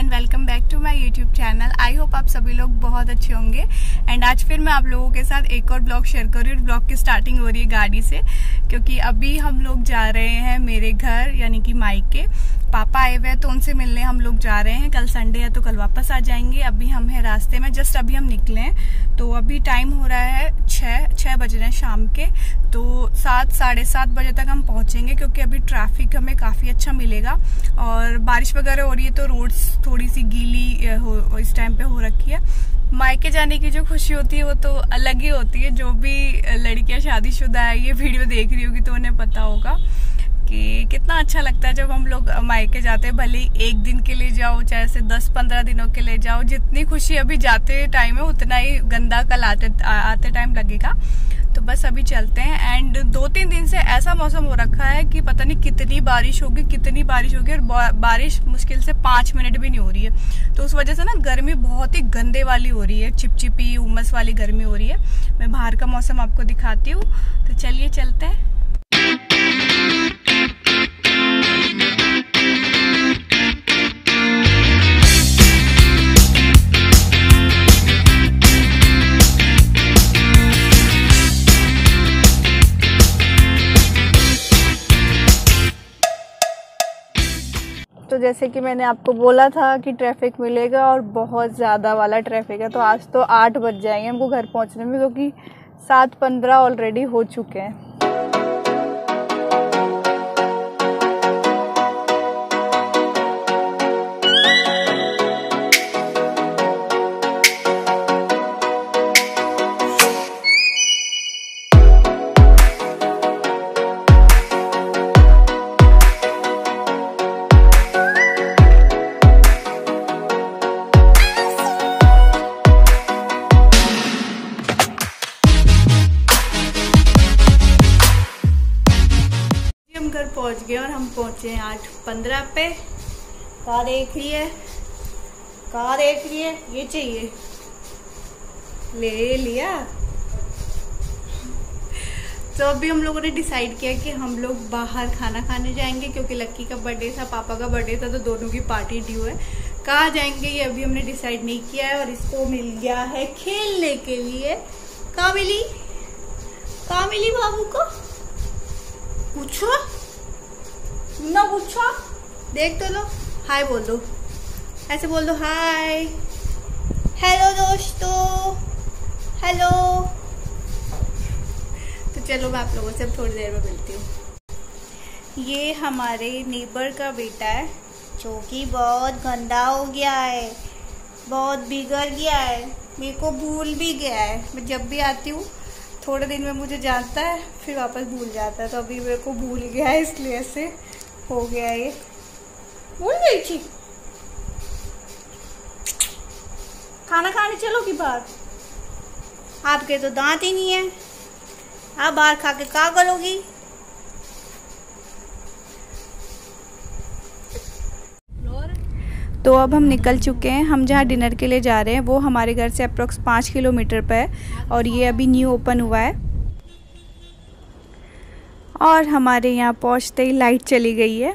And welcome back to my YouTube channel. I hope आप सभी लोग बहुत अच्छे होंगे। एंड आज फिर मैं आप लोगों के साथ एक और ब्लॉग शेयर कर रही हूँ। ब्लॉग की स्टार्टिंग हो रही है गाड़ी से, क्योंकि अभी हम लोग जा रहे हैं मेरे घर यानी कि मायके। पापा आए हुए हैं तो उनसे मिलने हम लोग जा रहे हैं। कल संडे है तो कल वापस आ जाएंगे। अभी हम हैं रास्ते में, जस्ट अभी हम निकले हैं। तो अभी टाइम हो रहा है 6 बज रहे हैं शाम के। तो 7 साढ़े 7 बजे तक हम पहुंचेंगे, क्योंकि अभी ट्रैफिक हमें काफ़ी अच्छा मिलेगा। और बारिश वगैरह हो रही है तो रोड्स थोड़ी सी गीली इस टाइम पे हो रखी है। मायके जाने की जो खुशी होती है वो तो अलग ही होती है। जो भी लड़कियां शादीशुदा है ये वीडियो देख रही होगी तो उन्हें पता होगा कि कितना अच्छा लगता है जब हम लोग मायके जाते हैं। भले ही एक दिन के लिए जाओ, चाहे से 10-15 दिनों के लिए जाओ, जितनी खुशी अभी जाते टाइम है उतना ही गंदा कल आते टाइम लगेगा। तो बस अभी चलते हैं। एंड 2-3 दिन से ऐसा मौसम हो रखा है कि पता नहीं कितनी बारिश होगी और बारिश मुश्किल से 5 मिनट भी नहीं हो रही है। तो उस वजह से ना गर्मी बहुत ही गंदे वाली हो रही है, चिपचिपी उमस वाली गर्मी हो रही है। मैं बाहर का मौसम आपको दिखाती हूँ, तो चलिए चलते हैं। तो जैसे कि मैंने आपको बोला था कि ट्रैफिक मिलेगा और बहुत ज़्यादा वाला ट्रैफिक है। तो आज तो 8 बज जाएंगे हमको घर पहुंचने में, क्योंकि 7:15 ऑलरेडी हो चुके हैं। घर पहुंच गए और हम पहुंचे 8:15 पे। कहाँ देख रही है, ये चाहिए, ले लिया। तो अभी हम लोगों ने डिसाइड किया कि हम लोग बाहर खाना खाने जाएंगे, क्योंकि लक्की का बर्थडे था, पापा का बर्थडे था, तो दोनों की पार्टी ड्यू है। कहाँ जाएंगे ये अभी हमने डिसाइड नहीं किया है। और इसको मिल गया है खेलने के लिए। कहाँ मिली बाबू को? पूछो ना, पूछो, देख तो लो, हाय बोल दो, ऐसे बोल दो, हाय, हेलो दोस्तों, हेलो। तो चलो मैं आप लोगों से थोड़ी देर में मिलती हूँ। ये हमारे नेबर का बेटा है, जो कि बहुत गंदा हो गया है, बहुत बिगड़ गया है, मेरे को भूल भी गया है। मैं जब भी आती हूँ थोड़े दिन में मुझे जानता है, फिर वापस भूल जाता है। तो अभी मेरे को भूल गया है, इसलिए ऐसे हो गया। ये भूल गई थी। खाना खाने चलो कि बाहर? आपके तो दांत ही नहीं है, आप बाहर खा के क्या करोगी? तो अब हम निकल चुके हैं। हम जहाँ डिनर के लिए जा रहे हैं वो हमारे घर से अप्रोक्स 5 किलोमीटर पे है, और ये अभी न्यू ओपन हुआ है। और हमारे यहाँ पहुँचते ही लाइट चली गई है।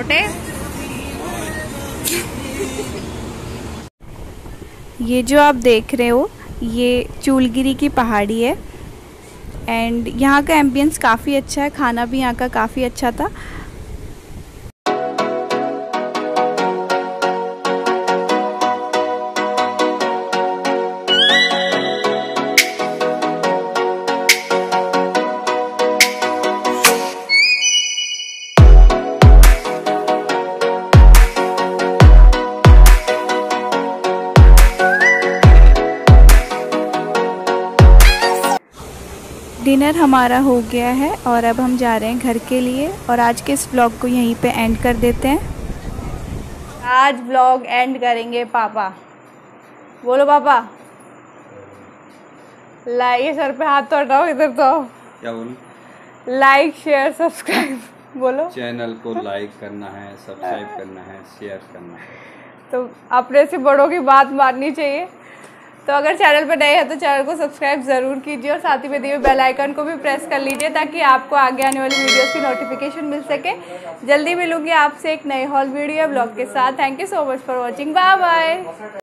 छोटे। ये जो आप देख रहे हो ये चूलगिरी की पहाड़ी है एंड यहाँ का एम्बियंस काफ़ी अच्छा है, खाना भी यहाँ का काफ़ी अच्छा था। डिनर हमारा हो गया है और अब हम जा रहे हैं घर के लिए और आज के इस व्लॉग को यहीं पे एंड कर देते हैं। आज व्लॉग एंड करेंगे पापा। बोलो पापा। लाइक, सर पे हाथ तो हटाओ, इधर तो क्या बोलूं? लाइक शेयर सब्सक्राइब बोलो। चैनल को लाइक करना है, सब्सक्राइब करना है, शेयर करना है। तो अपने से बड़ों की बात माननी चाहिए। तो अगर चैनल पर नए हैं तो चैनल को सब्सक्राइब ज़रूर कीजिए और साथ ही में दिए हुए बेल आइकन को भी प्रेस कर लीजिए ताकि आपको आगे आने वाली वीडियोस की नोटिफिकेशन मिल सके। जल्दी मिलूंगी आपसे एक नए हॉल वीडियो ब्लॉग के साथ। Thank you so much for watching. Bye bye.